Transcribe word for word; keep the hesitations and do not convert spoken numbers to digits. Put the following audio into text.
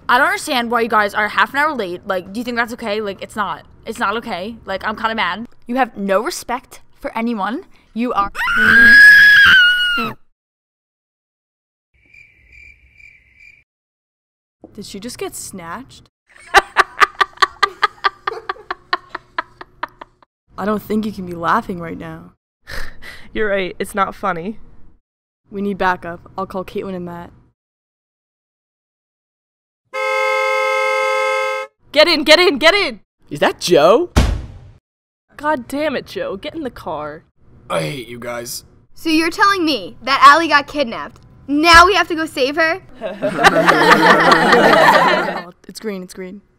I don't understand why you guys are half an hour late. Like, do you think that's okay? Like, it's not. It's not okay. Like, I'm kind of mad. You have no respect for anyone. You are... Did she just get snatched? I don't think you can be laughing right now. You're right, it's not funny. We need backup. I'll call Caitlin and Matt. Get in, get in, get in! Is that Joe? God damn it, Joe. Get in the car. I hate you guys. So you're telling me that Allie got kidnapped. Now we have to go save her? It's green, it's green.